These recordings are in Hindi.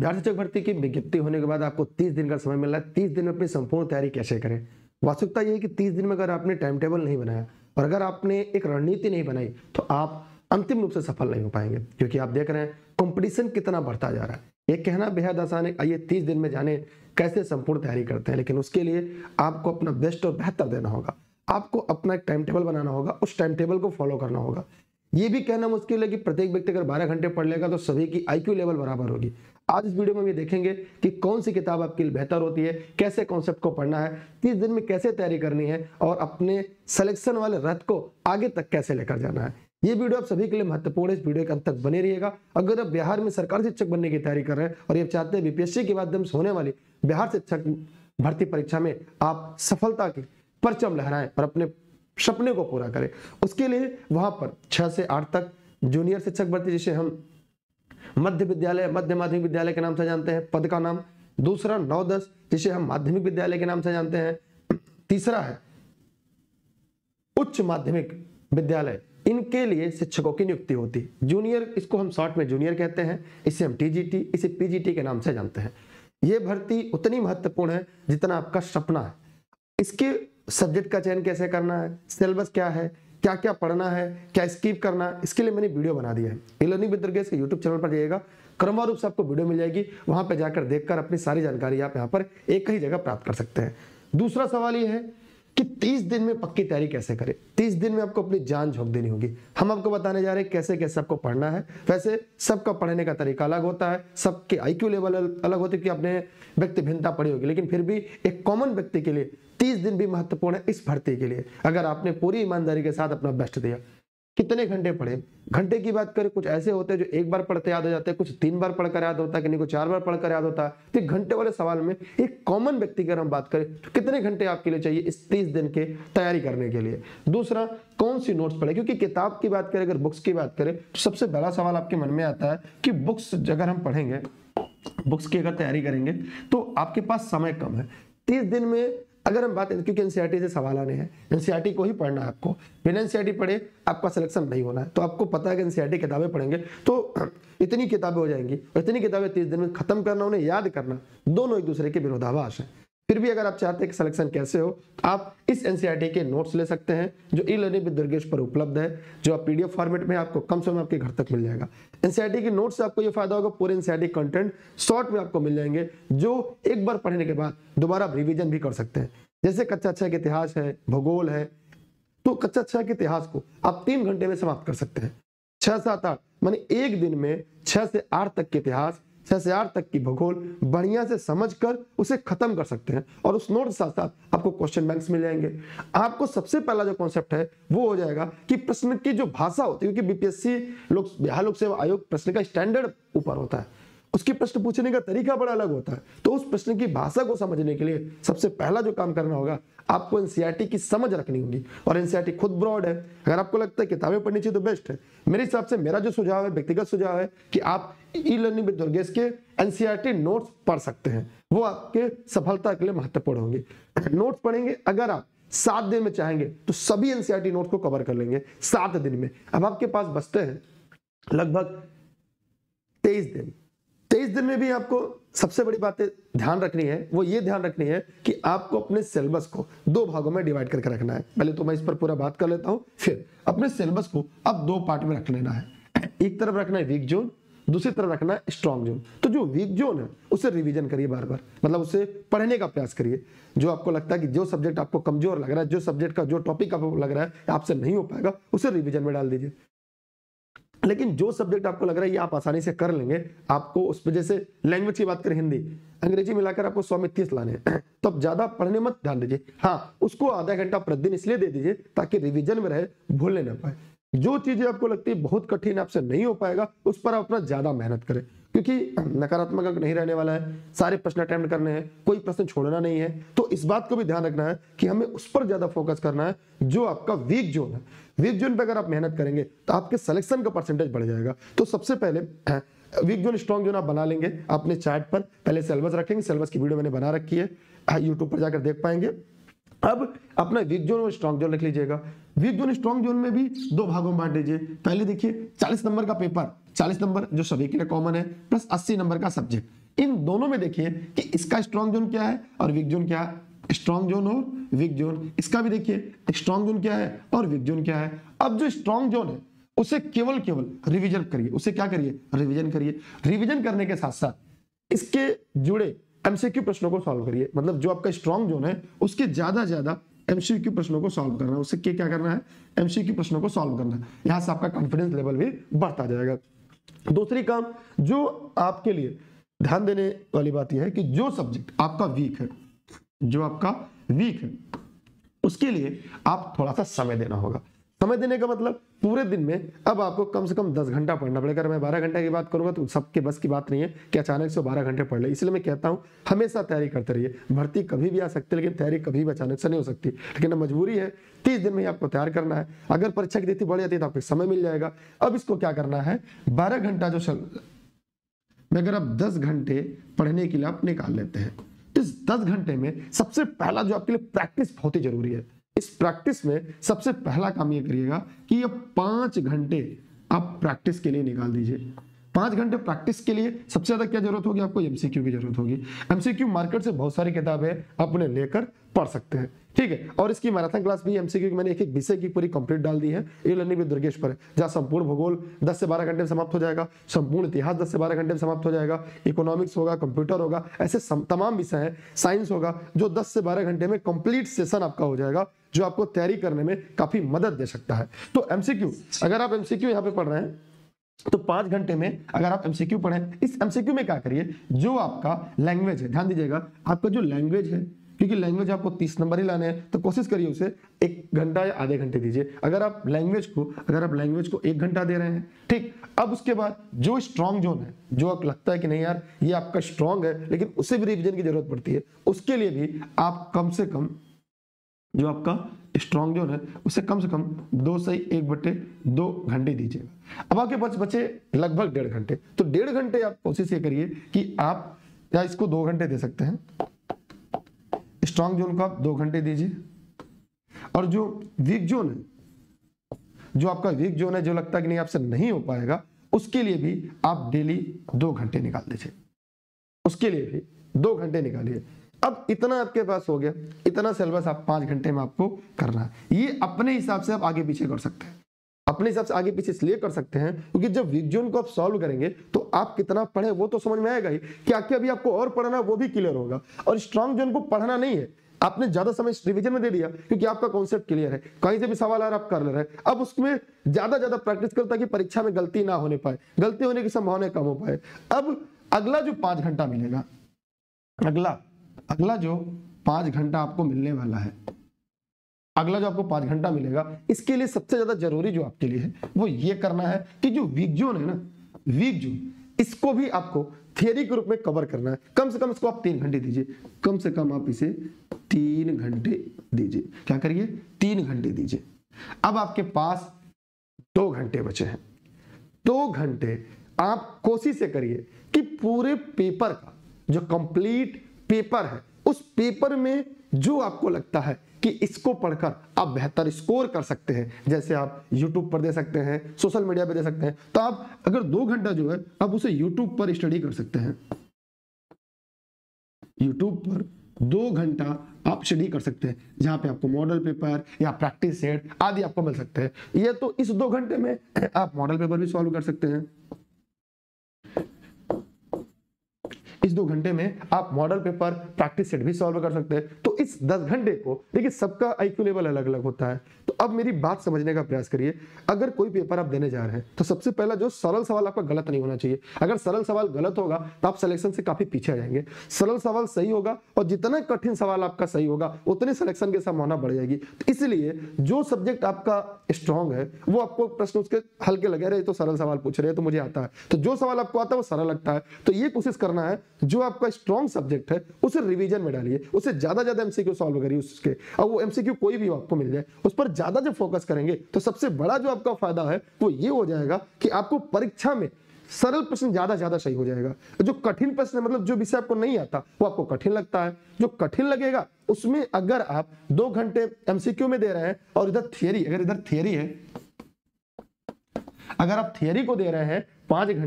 बिहार शिक्षक भर्ती की विज्ञप्ति होने के बाद आपको 30 दिन का समय मिल रहा है। 30 दिन में अपनी संपूर्ण तैयारी कैसे करें? वास्तविकता ये है कि 30 दिन में अगर आपने टाइम टेबल नहीं बनाया और अगर आपने एक रणनीति नहीं बनाई तो आप अंतिम रूप से सफल नहीं हो पाएंगे, क्योंकि आप देख रहे हैं कंपटीशन कितना बढ़ता जा रहा है। ये कहना बेहद आसान है, आइए 30 दिन में जाने कैसे संपूर्ण तैयारी करते हैं, लेकिन उसके लिए आपको अपना बेस्ट और बेहतर देना होगा। आपको अपना एक टाइम टेबल बनाना होगा, उस टाइम टेबल को फॉलो करना होगा। ये भी कहना मुश्किल है कि प्रत्येक व्यक्ति अगर 12 घंटे पढ़ लेगा तो सभी की IQ लेवल बराबर होगी। आज इस वीडियो में हम ये देखेंगे कि कौन सी किताब आपके लिए बेहतर होती है, कैसे कॉन्सेप्ट को पढ़ना है, 30 दिन में कैसे तैयारी करनी है और अपने सिलेक्शन वाले रथ को आगे तक कैसे लेकर जाना है। ये वीडियो आप सभी के लिए महत्वपूर्ण है, इस वीडियो के अंत तक बने रहिएगा। अगर आप बिहार में सरकारी शिक्षक बनने की तैयारी कर रहे हैं और ये चाहते हैं BPSC के माध्यम से होने वाली बिहार शिक्षक भर्ती परीक्षा में आप सफलता की परचम लहराएं और अपने सपने को पूरा करें, उसके लिए वहां पर 6 से 8 तक जूनियर शिक्षक भर्ती, जिसे हम मध्य विद्यालय, मध्य माध्यमिक विद्यालय के नाम से जानते हैं, पद का नाम। दूसरा 9-10 जिसे हम माध्यमिक विद्यालय के नाम से जानते हैं। तीसरा है उच्च माध्यमिक विद्यालय, इनके लिए शिक्षकों की नियुक्ति होती है। जूनियर, इसको हम शॉर्ट में जूनियर कहते हैं, इसे हम TGT, इसे PGT के नाम से जानते हैं। यह भर्ती उतनी महत्वपूर्ण है जितना आपका सपना है। इसके सब्जेक्ट का चयन कैसे करना है, सिलेबस क्या है, क्या क्या पढ़ना है, क्या स्किप करना है, इसके लिए मैंने वीडियो बना दिया है। ई-लर्निंग विद दुर्गेश के YouTube चैनल पर जाइएगा, क्रमवार रूप से आपको वीडियो मिल जाएगी, वहां पर जाकर देखकर अपनी सारी जानकारी आप यहाँ पर एक ही जगह प्राप्त कर सकते हैं। दूसरा सवाल ये है कि 30 दिन में पक्की तैयारी कैसे करें। 30 दिन में आपको अपनी जान झोंक देनी होगी। हम आपको बताने जा रहे हैं कैसे कैसे आपको पढ़ना है। वैसे सबका पढ़ने का तरीका अलग होता है, सबके IQ लेवल अलग होते हैं कि आपने व्यक्ति भिन्नता पढ़ी होगी, लेकिन फिर भी एक कॉमन व्यक्ति के लिए 30 दिन भी महत्वपूर्ण है इस भर्ती के लिए। अगर आपने पूरी ईमानदारी के साथ अपना बेस्ट दिया। कितने घंटे पढ़े? घंटे की बात करें, कुछ ऐसे होते हैं जो एक बार पढ़ते याद हो जाते हैं, कुछ 3 बार पढ़कर याद होता है, किसी को 4 बार पढ़कर याद होता है। तो घंटे वाले सवाल में एक कॉमन व्यक्ति की अगर हम बात करें तो कितने घंटे आपके लिए चाहिए इस 30 दिन के तैयारी करने के लिए? दूसरा, कौन सी नोट्स पढ़े? क्योंकि किताब की बात करें, अगर बुक्स की बात करें तो सबसे बड़ा सवाल आपके मन में आता है कि बुक्स अगर हम पढ़ेंगे, बुक्स की अगर तैयारी करेंगे तो आपके पास समय कम है। 30 दिन में अगर हम बात करें, क्योंकि NCERT से सवाल आने हैं, NCERT को ही पढ़ना है आपको। बिना NCERT पढ़े आपका सिलेक्शन नहीं होना है। तो आपको पता है कि NCERT किताबें पढ़ेंगे तो इतनी किताबें हो जाएंगी, इतनी किताबें 30 दिन में खत्म करना, उन्हें याद करना, दोनों एक दूसरे के विरोधाभास है। फिर भी अगर आप चाहते हैं कि सिलेक्शन कैसे हो, आप इस NCERT के नोट्स ले सकते हैं जो ई-लर्निंग विद दुर्गेश पर उपलब्ध है, जो आप PDF फॉर्मेट में आपको कम समय में आपके घर तक मिल जाएगा। NCERT के नोट्स से आपको ये फायदा होगा, पूरे NCERT कंटेंट शॉर्ट में आपको मिल जाएंगे, जो एक बार पढ़ने के बाद दोबारा रिवीजन भी कर सकते हैं। जैसे कक्षा 6 के इतिहास है, भूगोल है, तो कक्षा 6 के इतिहास को आप 3 घंटे में समाप्त कर सकते हैं। 6, 7, 8 माने एक दिन में 6 से 8 तक के इतिहास, 6 से 8 तक की भूगोल बढ़िया से समझकर उसे खत्म कर सकते हैं। और उस नोट के साथ साथ आपको क्वेश्चन बैंक्स मिल जाएंगे। आपको सबसे पहला जो कॉन्सेप्ट है वो हो जाएगा कि प्रश्न की जो भाषा होती है, क्योंकि BPSC बिहार लोक सेवा आयोग प्रश्न का स्टैंडर्ड ऊपर होता है, उसकी प्रश्न पूछने का तरीका बड़ा अलग होता है। तो उस प्रश्न की भाषा को समझने के लिए सबसे पहला जो काम करना होगा, आपको NCERT की समझ रखनी होगी। और NCERT खुद ब्रॉड है, अगर आपको लगता है किताबें पढ़नी चाहिए तो बेस्ट है। मेरे हिसाब से मेरा जो सुझाव है, व्यक्तिगत सुझाव है, कि आप ई-लर्निंग विद दुर्गेश के NCERT नोट्स पढ़ सकते हैं, वो आपके सफलता के लिए महत्वपूर्ण होंगे। नोट्स पढ़ेंगे, अगर आप 7 दिन में चाहेंगे तो सभी NCERT नोट्स को कवर कर लेंगे 7 दिन में। अब आपके पास बचते हैं लगभग 23 दिन। 23 दिन में भी आपको सबसे बड़ी बात ध्यान रखनी है, वो ये ध्यान रखनी है कि आपको अपने सिलेबस को 2 भागों में डिवाइड करके रखना है। पहले तो मैं इस पर पूरा बात कर लेता हूं, फिर अपने सिलेबस को अब 2 पार्ट में रख लेना है। एक तरफ रखना है वीक जोन, दूसरी तरफ रखना है स्ट्रॉन्ग जोन। तो जो वीक जोन है उसे रिवीजन करिए बार बार, मतलब उसे पढ़ने का प्रयास करिए। जो आपको लगता है कि जो सब्जेक्ट आपको कमजोर लग रहा है, जो सब्जेक्ट का जो टॉपिक आपको लग रहा है आपसे नहीं हो पाएगा, उसे रिवीजन में डाल दीजिए। लेकिन जो सब्जेक्ट आपको लग रहा है ये आप आसानी से कर लेंगे, आपको उस पर, जैसे लैंग्वेज की बात करें, हिंदी अंग्रेजी मिलाकर आपको 100 में 30 लाने हैं, तो अब ज्यादा पढ़ने मत ध्यान दीजिए। हाँ, उसको आधा घंटा प्रतिदिन इसलिए दे दीजिए ताकि रिवीजन में रहे, भूलने ना पाए। जो चीजें आपको लगती है बहुत कठिन, आपसे नहीं हो पाएगा, उस पर आप अपना ज्यादा मेहनत करें, क्योंकि नकारात्मक अंक नहीं रहने वाला है। सारे प्रश्न अटेम्प्ट करने हैं, कोई प्रश्न छोड़ना नहीं है। तो इस बात को भी ध्यान रखना है कि हमें उस पर ज्यादा फोकस करना है जो आपका वीक जोन है। वीक जोन पे अगर आप मेहनत करेंगे तो आपके सिलेक्शन का परसेंटेज बढ़ जाएगा। तो सबसे पहले वीक जोन, स्ट्रॉन्ग जोन आप बना लेंगे अपने चार्ट पर। पहले सिलेबस रखेंगे, सिलेबस की वीडियो मैंने बना रखी है, यूट्यूब पर जाकर देख पाएंगे। अब अपना वीक जोन और स्ट्रॉन्ग जोन लिख लीजिएगा। वीक जोन स्ट्रॉन्ग जोन में भी 2 भागों में बांट दीजिए। पहले देखिए 40 नंबर का पेपर, 40 नंबर जो सभी के लिए कॉमन है, प्लस 80 नंबर का सब्जेक्ट। इन दोनों में देखिए कि इसका स्ट्रॉन्ग जोन क्या है और वीक जोन क्या है, स्ट्रॉन्ग जोन और वीक जोन। इसका भी देखिए स्ट्रॉन्ग जोन क्या है और वीक जोन क्या है। अब जो स्ट्रॉन्ग जोन है उसे केवल रिवीजन करिए, उसे क्या करिए, रिवीजन करिए। रिवीजन करने के साथ साथ इसके जुड़े एमसीक्यू प्रश्नों को सॉल्व करिए। मतलब जो आपका स्ट्रॉन्ग जोन है उसके ज्यादा एमसीक्यू प्रश्नों को सॉल्व करना है, उससे क्या करना है, एमसीक्यू प्रश्नों को सॉल्व करना है। यहां से आपका कॉन्फिडेंस लेवल भी बढ़ता जाएगा। दूसरी काम जो आपके लिए ध्यान देने वाली बात यह है कि जो सब्जेक्ट आपका वीक है, जो आपका वीक है, उसके लिए आप थोड़ा सा समय देना होगा। समय देने का मतलब पूरे दिन में अब आपको कम से कम 10 घंटा पढ़ना पड़ेगा। अगर मैं 12 घंटे की बात करूंगा तो सबके बस की बात नहीं है कि अचानक से 12 घंटे पढ़ ले। इसलिए मैं कहता हूं हमेशा तैयारी करते रहिए। भर्ती कभी भी आ सकती है लेकिन तैयारी कभी भी अचानक से नहीं हो सकती, लेकिन मजबूरी है 30 दिन में ही आपको तैयार करना है। अगर परीक्षा की तिथि बढ़ जाती है तो आपको समय मिल जाएगा। अब इसको क्या करना है, 12 घंटा जो अगर आप 10 घंटे पढ़ने के लिए आप निकाल लेते हैं, इस 10 घंटे में सबसे पहला जो आपके लिए प्रैक्टिस बहुत ही जरूरी है। इस प्रैक्टिस में सबसे पहला काम ये करिएगा कि ये 5 घंटे आप प्रैक्टिस के लिए निकाल दीजिए। 5 घंटे प्रैक्टिस के लिए सबसे ज्यादा क्या जरूरत होगी, आपको एमसीक्यू की जरूरत होगी। एमसीक्यू मार्केट से बहुत सारी किताबें अपने लेकर पढ़ सकते हैं, ठीक है। और इसकी मैराथन क्लास भी एमसीक्यू की मैंने एक विषय की पूरी कंप्लीट डाल दी है। ई लर्निंग विद दुर्गेश पर, जहां संपूर्ण भूगोल 10 से 12 घंटे में समाप्त हो जाएगा, संपूर्ण इतिहास 10 से 12 घंटे में समाप्त हो जाएगा, इकोनॉमिक्स होगा, कंप्यूटर होगा, ऐसे तमाम विषय हैं, साइंस होगा, जो 10 से 12 घंटे में कंप्लीट सेशन आपका हो जाएगा, जो आपको तैयारी करने में काफी मदद दे सकता है। तो एमसीक्यू, अगर आप एमसीक्यू यहाँ पे पढ़ रहे हैं तो 5 घंटे में अगर आप एमसीक्यू पढ़ें, इस एमसीक्यू में क्या करिए, जो आपका लैंग्वेज है, ध्यान दीजिएगा, आपका जो लैंग्वेज है, क्योंकि लैंग्वेज आपको 30 नंबर ही लाने हैं, तो कोशिश करिए उसे 1 घंटा या आधे घंटे दीजिए। अगर आप लैंग्वेज को 1 घंटा दे रहे हैं, ठीक। अब उसके बाद जो स्ट्रॉन्ग जोन है, जो आपको लगता है कि नहीं यार ये आपका स्ट्रॉन्ग है लेकिन उसे भी रिवीजन की जरूरत पड़ती है, उसके लिए भी आप कम से कम जो आपका स्ट्रॉन्ग जोन है उसे कम से कम 2 से 1/2 घंटे दीजिएगा। अब आपके पास बचे लगभग 1.5 घंटे, तो 1.5 घंटे आप कोशिश ये करिए कि आप या इसको 2 घंटे दे सकते हैं, स्ट्रॉन्ग जोन को आप 2 घंटे दीजिए। और जो वीक जोन है, जो आपका वीक जोन है, जो लगता है कि नहीं आपसे नहीं हो पाएगा, उसके लिए भी आप डेली 2 घंटे निकाल दीजिए, उसके लिए भी 2 घंटे निकालिए। अब इतना आपके पास हो गया, इतना सिलेबस आप 5 घंटे में आपको करना है। ये अपने हिसाब से आप आगे पीछे कर सकते हैं, अपने हिसाब से आगे पीछे इसलिए कर सकते हैं क्योंकि जब वीक जोन को आप सॉल्व करेंगे तो आप कितना पढ़े वो तो समझ में आएगा ही, क्या क्या अभी आपको और पढ़ना वो भी क्लियर होगा। और स्ट्रॉन्ग जोन को पढ़ना नहीं है, आपने ज्यादा समय रिवीजन में दे दिया क्योंकि आपका कॉन्सेप्ट क्लियर है, कहीं से भी सवाल आ रहा है आप कर ले रहे हैं। अब उसमें ज्यादा प्रैक्टिस करो ताकि परीक्षा में गलती ना होने पाए, गलती होने की संभावना कम हो पाए। अब अगला जो 5 घंटा मिलेगा, अगला जो 5 घंटा आपको मिलने वाला है, अगला जो आपको 5 घंटा मिलेगा, इसके लिए सबसे ज्यादा जरूरी जो आपके लिए है वो ये करना है कि जो वीक जोन है ना, वीक जोन, इसको भी आपको थियरी के रूप में कवर करना है। कम से कम इसको आप 3 घंटे दीजिए, कम से कम आप इसे 3 घंटे दीजिए। क्या करिए, 3 घंटे दीजिए। अब आपके पास 2 घंटे बचे हैं। 2 घंटे आप कोशिश करिए कि पूरे पेपर का जो कंप्लीट पेपर है, उस पेपर में जो आपको लगता है कि इसको पढ़कर आप बेहतर स्कोर कर सकते हैं, जैसे आप YouTube पर दे सकते हैं, सोशल मीडिया पे दे सकते हैं, तो आप अगर 2 घंटा जो है आप उसे YouTube पर स्टडी कर सकते हैं। YouTube पर 2 घंटा आप स्टडी कर सकते हैं, जहां पे आपको मॉडल पेपर या प्रैक्टिस सेट आदि आपको मिल सकते हैं। ये तो इस 2 घंटे में आप मॉडल पेपर भी सॉल्व कर सकते हैं। इस 2 घंटे में आप मॉडल पेपर, प्रैक्टिस सेट भी सॉल्व कर सकते हैं। तो इस 10 घंटे को देखिए, सबका आईक्यू लेवल अलग अलग होता है। तो अब मेरी बात समझने का प्रयास करिए। अगर कोई पेपर आप देने जा रहे हैं तो सबसे पहला जो सरल सवाल आपका गलत नहीं होना चाहिए। अगर सरल सवाल गलत होगा तो आप सिलेक्शन से काफी पीछे आ जाएंगे। सरल सवाल सही होगा और जितना कठिन सवाल आपका सही होगा उतनी सिलेक्शन की संभावना बढ़ जाएगी। तो इसलिए जो सब्जेक्ट आपका स्ट्रॉन्ग है वो आपको प्रश्न उसके हल्के लगे रहे, तो सरल सवाल पूछ रहे हैं तो मुझे आता है, तो जो सवाल आपको आता है वो सरल लगता है। तो ये कोशिश करना है जो आपका स्ट्रॉन्ग सब्जेक्ट है उसे रिवीजन में डालिए, उसे ज्यादा एमसीक्यू सॉल्व करिए उसके, और वो एमसीक्यू कोई भी आपको मिल जाए उस पर ज्यादा जब फोकस करेंगे तो सबसे बड़ा जो आपका फायदा है वो ये हो जाएगा कि आपको परीक्षा में सरल प्रश्न ज्यादा सही हो जाएगा। जो कठिन प्रश्न है, मतलब जो विषय आपको नहीं आता वो आपको कठिन लगता है, जो कठिन लगेगा उसमें अगर आप 2 घंटे एमसीक्यू में दे रहे हैं और इधर थियरी, अगर इधर थियरी है, अगर आप थियरी को दे रहे हैं 5 घंटे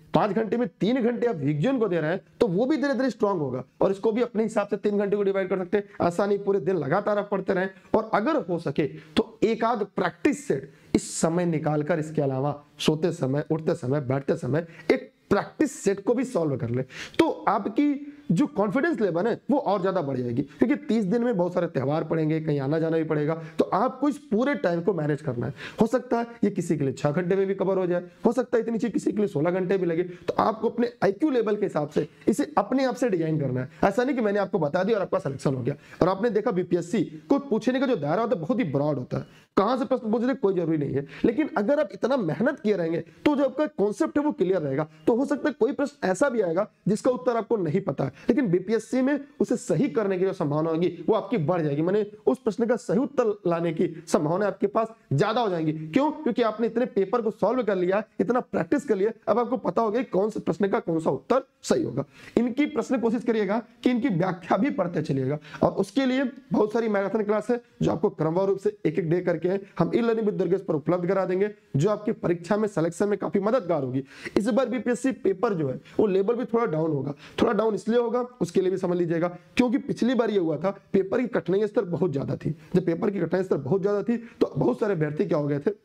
5 घंटे में 3 घंटे आप विज्ञान को दे रहे हैं तो वो भी धीरे धीरे स्ट्रांग होगा, और इसको भी अपने हिसाब से 3 घंटे को डिवाइड कर सकते हैं। आसानी पूरे दिन लगातार आप पढ़ते रहें, और अगर हो सके तो एक आध प्रैक्टिस सेट इस समय निकालकर, इसके अलावा सोते समय, उठते समय, बैठते समय एक प्रैक्टिस सेट को भी सॉल्व कर ले, तो आपकी जो कॉन्फिडेंस लेवल है वो और ज्यादा बढ़ जाएगी। क्योंकि 30 दिन में बहुत सारे त्योहार पड़ेंगे, कहीं आना जाना भी पड़ेगा, तो आपको इस पूरे टाइम को मैनेज करना है। हो सकता है ये किसी के लिए 6 घंटे में भी कवर हो जाए, हो सकता है इतनी चीज किसी के लिए 16 घंटे भी लगे। तो आपको अपने IQ लेवल के हिसाब से इसे अपने आप से डिजाइन करना है। ऐसा नहीं कि मैंने आपको बता दिया और आपका सिलेक्शन हो गया। और आपने देखा BPSC को पूछने का जो दायरा होता है बहुत ही ब्रॉड होता है, कहां से प्रश्न पूछने कोई जरूरी नहीं है। लेकिन अगर आप इतना मेहनत किए रहेंगे तो जो आपका कॉन्सेप्ट है वो क्लियर रहेगा। तो हो सकता है कोई प्रश्न ऐसा भी आएगा जिसका उत्तर आपको नहीं पता है, लेकिन BPSC में उसे सही करने की जो संभावना होगी वो आपकी बढ़ जाएगी। माने उस प्रश्न का सही उत्तर लाने की संभावना आपके पास ज्यादा हो जाएंगी। क्यों? क्योंकि आपने इतने पेपर को सॉल्व कर लिया, इतना प्रैक्टिस कर लिया, अब आपको पता होगा कौन से प्रश्न का कौन सा उत्तर सही होगा। इनकी प्रश्न कोशिश करिएगा कि इनकी व्याख्या भी पढ़ते चलिएगा, और उसके लिए बहुत सारी मैराथन क्लास है जो आपको क्रमवार रूप से एक एक डे करके हम ई-लर्निंग विद दुर्गेश पर उपलब्ध करा देंगे, जो आपकी परीक्षा में सिलेक्शन में काफी मददगार होगी। इस बार BPSC पेपर जो है वो लेवल भी थोड़ा डाउन होगा। थोड़ा डाउन इसलिए होगा, उसके लिए भी समझ लीजिएगा, क्योंकि पिछली बार ये हुआ था पेपर की कठिनाई स्तर बहुत ज्यादा थी। जब पेपर की कठिनाई स्तर बहुत ज्यादा थी तो बहुत सारे अभ्यर्थी क्या हो गए थे,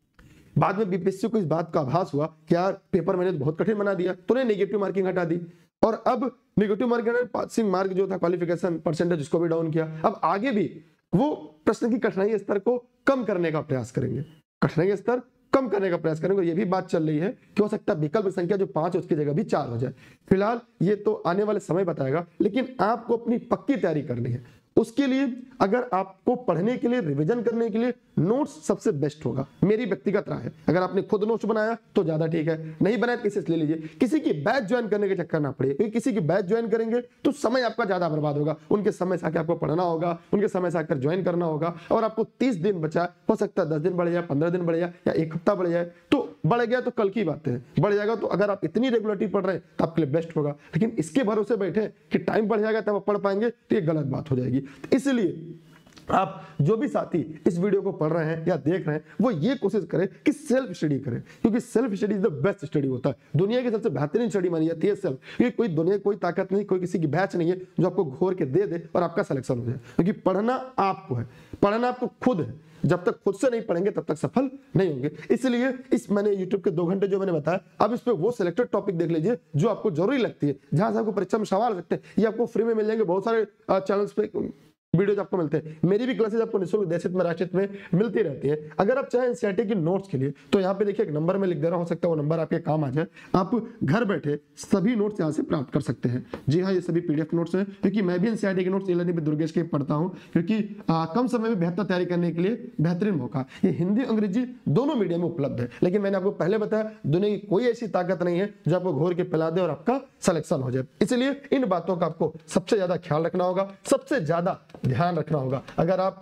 बाद में BPSC को इस बात का आभास हुआ कि यार पेपर मैंने बहुत कठिन बना दिया, तो उन्हें नेगेटिव मार्किंग हटा दी, और अब नेगेटिव मार्किंग पासिंग मार्क जो था क्वालिफिकेशन परसेंटेज उसको भी डाउन किया। अब आगे भी वो प्रश्न की कठिनाई स्तर को कम करने का प्रयास करेंगे, कठिनाई स्तर कम करने का प्रयास करेंगे। ये भी बात चल रही है कि हो सकता है विकल्प संख्या जो 5 उसकी जगह भी 4 हो जाए। फिलहाल ये तो आने वाले समय बताएगा, लेकिन आपको अपनी पक्की तैयारी करनी है। उसके लिए अगर आपको पढ़ने के लिए, रिवीजन करने के लिए नोट्स सबसे बेस्ट होगा, मेरी व्यक्तिगत राय है। अगर आपने खुद नोट्स बनाया तो ज्यादा ठीक है, नहीं बनाया किसी से ले लीजिए। किसी की बैच ज्वाइन करने के चक्कर ना पड़े, क्योंकि किसी की बैच ज्वाइन करेंगे तो समय आपका ज्यादा बर्बाद होगा। उनके समय से आके आपको पढ़ना होगा, उनके समय से आकर ज्वाइन करना होगा, और आपको 30 दिन बचा, हो सकता है 10 दिन बढ़ जाए, 15 दिन बढ़ जाए, या 1 हफ्ता बढ़ जाए। तो बढ़ गया तो कल की बात है, बढ़ जाएगा तो अगर आप इतनी रेगुलरिटी पढ़ रहे हैं तो आपके लिए बेस्ट होगा। लेकिन इसके भरोसे बैठे कि टाइम बढ़ जाएगा तब आप पढ़ पाएंगे, तो ये गलत बात हो जाएगी। इसलिए आप जो भी साथी इस वीडियो को पढ़ रहे हैं या देख रहे हैं वो ये कोशिश करें कि सेल्फ स्टडी करें, क्योंकि self study is the best study होता है। दुनिया की सबसे बेहतरीन स्टडी मानी जाती है सेल्फ। क्योंकि कोई दुनिया कोई ताकत नहीं, कोई किसी की बैच नहीं है जो आपको घोर के दे दे और आपका सिलेक्शन हो जाए। क्योंकि पढ़ना आपको है, पढ़ना आपको खुद है। जब तक खुद से नहीं पढ़ेंगे तब तक सफल नहीं होंगे। इसलिए इस मैंने YouTube के 2 घंटे जो मैंने बताया, अब इस पे वो सिलेक्टेड टॉपिक देख लीजिए जो आपको जरूरी लगती है, जहां से आपको परीक्षा में सवाल सकते हैं। ये आपको फ्री में मिल जाएंगे, बहुत सारे चैनल्स पे वीडियोज आपको मिलते हैं। मेरी भी क्लासेज आपको निःशुल्क देशित में राष्ट्रित में मिलती रहती है। अगर आप चाहें NCERT की नोट्स के लिए तो यहाँ पे देखिए एक नंबर में लिख दे रहा, हो सकता है वो नंबर आपके काम आ जाए। आप घर बैठे सभी नोट्स यहाँ से प्राप्त कर सकते हैं। जी हाँ, ये सभी PDF नोट्स हैं, क्योंकि मैं भी NCERT के नोट्स ई-लर्निंग विद दुर्गेश के पढ़ता हूँ, क्योंकि कम समय में बेहतर तैयारी करने के लिए बेहतरीन मौका। ये हिंदी अंग्रेजी दोनों मीडियम में उपलब्ध है। लेकिन मैंने आपको पहले बताया दुनिया की कोई ऐसी ताकत नहीं है जो आपको घोर के पिला दे और आपका सिलेक्शन हो जाए। इसलिए इन बातों का आपको सबसे ज्यादा ख्याल रखना होगा, सबसे ज्यादा ध्यान रखना होगा। अगर आप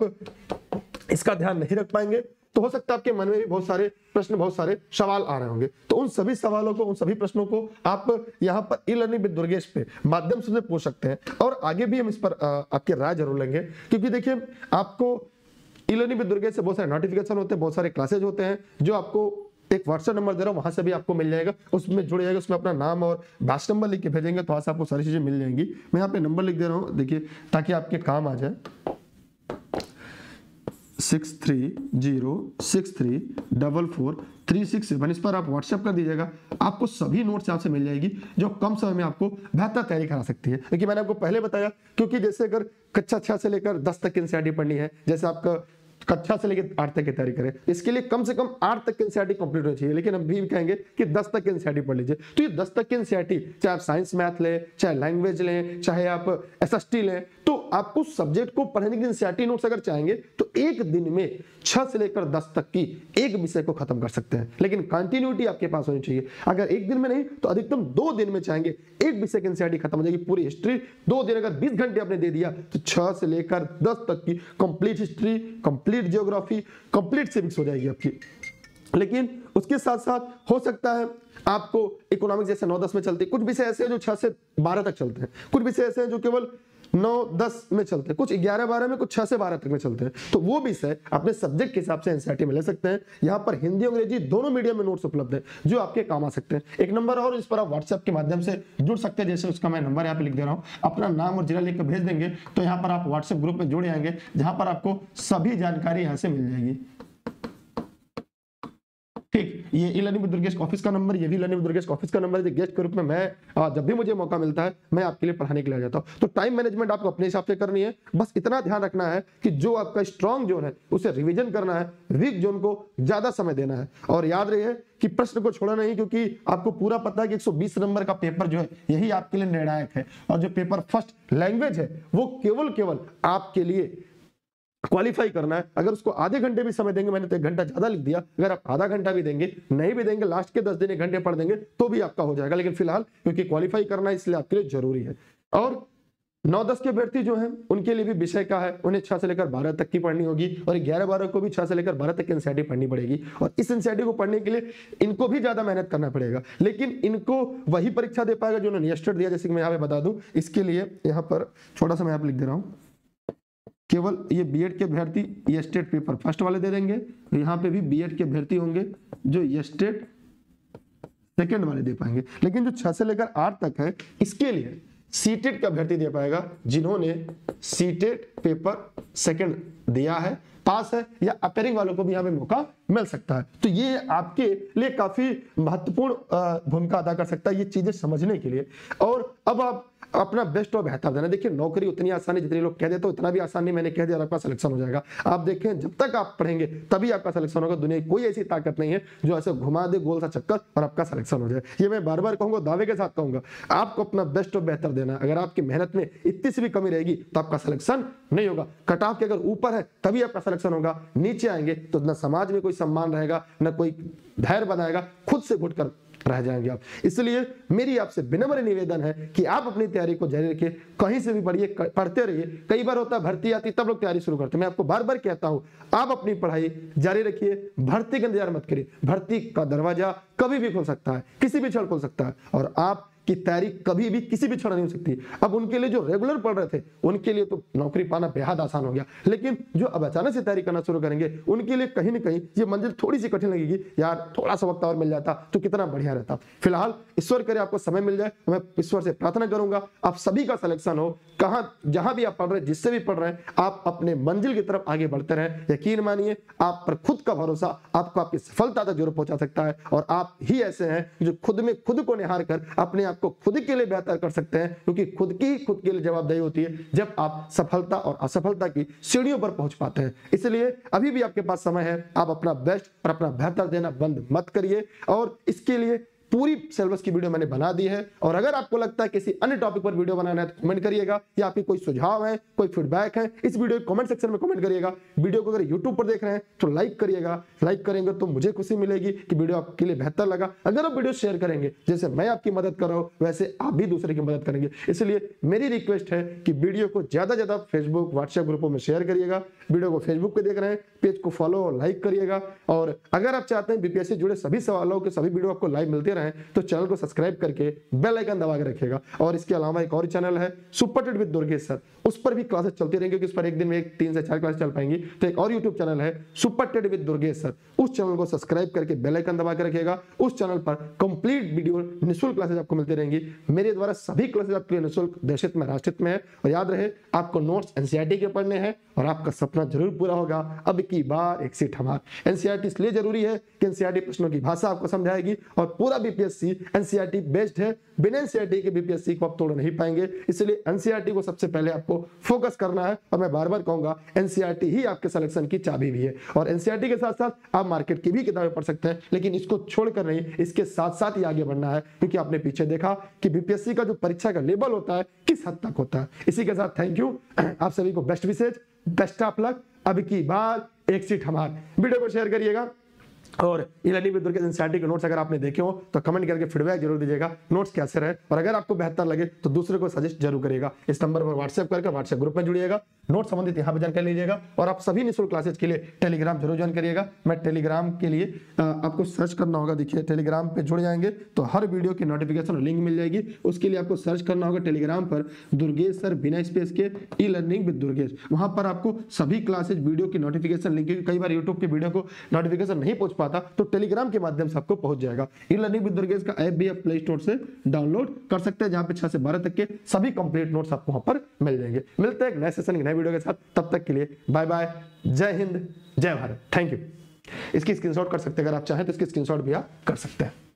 इसका ध्यान नहीं रख पाएंगे तो हो सकता है आपके मन में भी बहुत सारे प्रश्न, बहुत सारे सवाल आ रहे होंगे। तो उन सभी सवालों को, उन सभी प्रश्नों को आप यहाँ पर ई-लर्निंग विद दुर्गेश पे माध्यम से पूछ सकते हैं। और आगे भी हम इस पर आपकी राय जरूर लेंगे, क्योंकि देखिए आपको ई-लर्निंग विद दुर्गेश से बहुत सारे नोटिफिकेशन होते हैं, बहुत सारे क्लासेज होते हैं, जो आपको एक व्हाट्सएप नंबर दे रहा हूं, वहां से भी आपको मिल जाएगा। उसमें जुड़ जाएगा, उसमें अपना नाम और बैच नंबर लिख के भेजेंगे तो वहां से आपको सारी चीजें मिल जाएंगी। मैं यहाँ पे नंबर लिख दे रहा हूँ, देखिए, ताकि आपके काम आ जाए। 6306344367। इस पर आप व्हाट्सएप कर दीजिएगा, आपको सभी नोट्स यहाँ से मिल जाएगी जो कम समय में आपको बेहतर तैयारी करा सकती है। क्योंकि मैंने आपको पहले बताया, क्योंकि जैसे अगर कक्षा 6 से लेकर 10 तक की NCERT पढ़नी है, जैसे आपका कक्षा से लेकर 8 तक की तैयारी करें, इसके लिए कम से कम 8 तक की NCERT कंप्लीट होनी चाहिए। लेकिन हम भी कहेंगे कि 10 तक की NCERT पढ़ लीजिए। तो ये 10 तक की NCERT, चाहे आप साइंस मैथ लें, चाहे लैंग्वेज लें, चाहे आप SST लें, तो आपको सब्जेक्ट को पढ़ने की NCERT नोट्स अगर चाहेंगे तो एक दिन में 6 से लेकर 10 तक की एक विषय को खत्म कर सकते हैं। लेकिन कंटिन्यूटी आपके पास होनी चाहिए। अगर एक दिन में नहीं तो अधिकतम 2 दिन में चाहेंगे एक विषय की NCERT खत्म हो जाएगी। पूरी हिस्ट्री 2 दिन, अगर 20 घंटे आपने दे दिया तो 6 से लेकर 10 तक की complete history, complete geography, complete civics हो जाएगी आपकी। लेकिन उसके साथ साथ हो सकता है आपको इकोनॉमिक्स जैसे 9-10 में चलती, कुछ विषय ऐसे हैं जो 6 से 12 तक चलते हैं, कुछ विषय ऐसे हैं जो केवल 9-10 में चलते हैं, कुछ 11-12 में, कुछ 6 से 12 तक में चलते हैं। तो वो विषय अपने सब्जेक्ट के हिसाब से एनसीईआरटी में ले सकते हैं। यहाँ पर हिंदी अंग्रेजी दोनों मीडियम में नोट्स उपलब्ध है जो आपके काम आ सकते हैं। एक नंबर और, इस पर आप व्हाट्सएप के माध्यम से जुड़ सकते हैं। जैसे उसका मैं नंबर यहाँ पे लिख दे रहा हूँ, अपना नाम और जिला लिख कर भेज देंगे तो यहाँ पर आप व्हाट्सएप ग्रुप में जुड़ जाएंगे, जहां पर आपको सभी जानकारी यहाँ से मिल जाएगी। ठीक, ये ई-लर्निंग विद दुर्गेश ऑफिस का नंबर, ये भी लर्निंग विद दुर्गेश ऑफिस का नंबर है। गेस्ट के रूप में मैं जब भी मुझे मौका मिलता है मैं आपके लिए पढ़ाने के लिए आ जाता हूं। तो टाइम मैनेजमेंट आपको अपने हिसाब से करनी है, बस इतना ध्यान रखना है कि जो आपका स्ट्रॉन्ग जोन है उसे रिवीजन करना है, वीक जोन को ज्यादा समय देना है। और याद रहे कि प्रश्न को छोड़ा नहीं, क्योंकि आपको पूरा पता है कि 120 नंबर का पेपर जो है यही आपके लिए निर्णायक है। और जो पेपर फर्स्ट लैंग्वेज है वो केवल आपके लिए क्वालिफाई करना है। अगर उसको आधे घंटे भी समय देंगे, मैंने तो 1 घंटा ज्यादा लिख दिया, अगर आप आधा घंटा भी देंगे, नहीं भी देंगे, लास्ट के 10 दिन 1 घंटे पढ़ देंगे तो भी आपका हो जाएगा। लेकिन फिलहाल क्योंकि क्वालिफाई करना है इसलिए आपके लिए जरूरी है। और 9-10 के अभ्यर्थी जो हैं उनके लिए भी विषय का है, उन्हें 6 से लेकर 12 तक की पढ़नी होगी और 11-12 को भी 6 से लेकर 12 तक की एनसीईआरटी पढ़नी पड़ेगी। और इस एनसीईआरटी को पढ़ने के लिए इनको भी ज्यादा मेहनत करना पड़ेगा, लेकिन इनको वही परीक्षा दे पाएगा जो उन्होंने यस्टरडे दिया। जैसे कि मैं यहाँ पे बता दूं, इसके लिए यहाँ पर छोटा सा मैं यहाँ पे लिख दे रहा हूँ, केवल ये बीएड के अभ्यर्थी ये स्टेट पेपर फर्स्ट वाले दे देंगे। यहाँ पे भी बीएड के अभ्यर्थी होंगे जो ये स्टेट सेकंड वाले दे पाएंगे। लेकिन जो 6 से लेकर 8 तक है इसके लिए सीटेट का अभ्यर्थी दे पाएगा जिन्होंने सीटेट पेपर सेकंड दिया है, पास है, या अपेयरिंग वालों को भी यहाँ पे मौका मिल सकता है। तो ये आपके लिए काफी महत्वपूर्ण भूमिका अदा कर सकता है ये चीजें समझने के लिए। और अब आप अपना बेस्ट और बेहतर देना। देखिए नौकरी उतनी आसानी जितने लोग कह देते हो उतना भी आसान नहीं, मैंने कह दिया आपका सिलेक्शन हो जाएगा। आप देखें जब तक आप पढ़ेंगे तभी आपका सिलेक्शन होगा। दुनिया की कोई ऐसी ताकत नहीं है जो ऐसे घुमा दे गोल सा चक्कर और आपका सिलेक्शन हो जाए। ये मैं बार बार कहूंगा, दावे के साथ कहूंगा, आपको अपना बेस्ट और बेहतर देना। अगर आपकी मेहनत में इतनी सी भी कमी रहेगी तो आपका सिलेक्शन नहीं होगा। कट ऑफ के अगर ऊपर है तभी आपका सिलेक्शन होगा, नीचे आएंगे तो न समाज में कोई सम्मान रहेगा, न कोई धैर्य बनाएगा, खुद से घुटकर रह जाएंगे आप। इसलिए मेरी आपसे विनम्र निवेदन है कि आप अपनी तैयारी को जारी रखिए, कहीं से भी पढ़िए, पढ़ते रहिए। कई बार होता है भर्ती आती तब लोग तैयारी शुरू करते हैं। मैं आपको बार बार कहता हूं आप अपनी पढ़ाई जारी रखिए, भर्ती का इंतजार मत करिए। भर्ती का दरवाजा कभी भी खुल सकता है, किसी भी क्षण खुल सकता है, और आप की तैयारी कभी भी किसी भी क्षण नहीं हो सकती। अब उनके लिए जो रेगुलर पढ़ रहे थे उनके लिए तो नौकरी पाना बेहद आसान हो गया, लेकिन जो अब अचानक से तैयारी करना शुरू करेंगे उनके लिए कहीं ना कहीं ये मंजिल थोड़ी सी कठिन लगेगी। यार थोड़ा सा वक्त और मिल जाता तो कितना बढ़िया रहता। फिलहाल ईश्वर करे आपको समय मिल जाए, मैं ईश्वर से प्रार्थना करूंगा आप सभी का सिलेक्शन हो। कहां जहां भी आप पढ़ रहे हैं, जिससे भी पढ़ रहे हैं, आप अपने मंजिल की तरफ आगे बढ़ते रहें। यकीन मानिए आप पर खुद का भरोसा आपको आपकी सफलता तक जरूर पहुंचा सकता है। और आप ही ऐसे हैं जो खुद में खुद को निहार कर अपने आप को खुद के लिए बेहतर कर सकते हैं, क्योंकि खुद के लिए जवाबदेही होती है जब आप सफलता और असफलता की सीढ़ियों पर पहुंच पाते हैं। इसलिए अभी भी आपके पास समय है, आप अपना बेस्ट और अपना बेहतर देना बंद मत करिए। और इसके लिए पूरी सिलेबस की वीडियो मैंने बना दी है। और अगर आपको लगता है किसी अन्य टॉपिक पर वीडियो बनाना है तो कमेंट करिएगा, या आपके कोई सुझाव है, कोई फीडबैक है, इस वीडियो के कमेंट सेक्शन में कमेंट करिएगा। वीडियो को अगर यूट्यूब पर देख रहे हैं तो लाइक करिएगा, लाइक करेंगे तो मुझे खुशी मिलेगी कि वीडियो आपके लिए बेहतर लगा। अगर आप वीडियो शेयर करेंगे, जैसे मैं आपकी मदद कर रहा हूं वैसे आप भी दूसरे की मदद करेंगे। इसलिए मेरी रिक्वेस्ट है कि वीडियो को ज्यादा ज्यादा फेसबुक व्हाट्सएप ग्रुपों में शेयर करिएगा। वीडियो को फेसबुक पे देख रहे हैं, पेज को फॉलो और लाइक करिएगा। और अगर आप चाहते हैं बीपीएससी जुड़े सभी सवालों के सभी वीडियो आपको लाइव मिलते रहे तो चैनल को सब्सक्राइब करके बेल आइकन दबा के रखिएगा। और इसके अलावा एक और चैनल है super TET with Durgesh sir, उस पर भी क्लासेस चलती रहेंगी, क्योंकि इस पर एक दिन में 3 से 4 क्लास चल पाएंगी। तो एक और यूट्यूब चैनल है super TET with Durgesh sir, उस चैनल को सब्सक्राइब करके बेल आइकन दबा के रखिएगा। उस चैनल पर कंप्लीट वीडियो निःशुल्क क्लासेस आपको मिलती रहेंगी। मेरे द्वारा सभी क्लासेस आपके लिए निःशुल्क देशित में राष्ट्रित में है। और याद रहे आपको नोट्स एनसीईआरटी के पढ़ने हैं और आपका सपना जरूर पूरा होगा। अब की बार एक सीट हमार। एनसीईआरटी इसलिए जरूरी है कि एनसीईआरटी प्रश्नों की भाषा आपको समझाएगी और पूरा बीपीएससी एनसीईआरटी बेस्ड है। बिना एनसीईआरटी के बीपीएससी को आप तोड़ नहीं पाएंगे। इसलिए एनसीईआरटी को सबसे पहले आपको फोकस करना है। और मैं बार बार कहूंगा एनसीईआरटी ही आपके सिलेक्शन की चाबी भी है। और एनसीईआरटी के साथ साथ आप मार्केट की भी किताबें पढ़ सकते हैं, लेकिन इसको छोड़कर नहीं, इसके साथ साथ ही आगे बढ़ना है। क्योंकि आपने पीछे देखा कि बीपीएससी का जो परीक्षा का लेवल होता है किस हद तक होता है। इसी के साथ थैंक यू, आप सभी को best wishes, best of luck. अब की बार एक सीट हमार। वीडियो को शेयर करिएगा, और ई-लर्निंग विद दुर्गेश एनसीईआरटी के नोट्स अगर आपने देखे हो तो कमेंट करके फीडबैक जरूर दीजिएगा, नोट्स कैसे रहे, और अगर आपको बेहतर लगे तो दूसरे को सजेस्ट जरूर करिएगा। इस नंबर पर व्हाट्सएप करके व्हाट्सएप ग्रुप में जुड़िएगा, नोट संबंधित यहाँ पर जानकारी लीजिएगा, और आप सभी निःशुल्क क्लासेज के लिए टेलीग्राम जरूर ज्वाइन करिएगा। मैं टेलीग्राम के लिए आपको सर्च करना होगा, देखिए टेलीग्राम पे जुड़ जाएंगे तो हर वीडियो की नोटिफिकेशन लिंक मिल जाएगी। उसके लिए आपको सर्च करना होगा टेलीग्राम पर दुर्गेश सर बिना स्पेस के ई-लर्निंग विद दुर्गेश, वहां पर आपको सभी क्लासेज वीडियो की नोटिफिकेशन लिंक, कई बार यूट्यूब की वीडियो को नोटिफिकेशन नहीं पहुंच पाता तो टेलीग्राम के माध्यम से आपको पहुंच जाएगा। ई-लर्निंग विद दुर्गेश का ऐप भी आप प्ले स्टोर से डाउनलोड कर सकते हैं, जहां पे 6 से 12 तक के सभी कंप्लीट नोट्स आपको वहां पर मिल जाएंगे। मिलते हैं एक नए सेशन, एक नए वीडियो के साथ, तब तक के लिए बाय बाय, जय हिंद, जय भारत, थैंक यू। इसकी स्क्रीनशॉट कर सकते हैं, अगर आप चाहें तो इसकी स्क्रीनशॉट भी आप कर सकते हैं।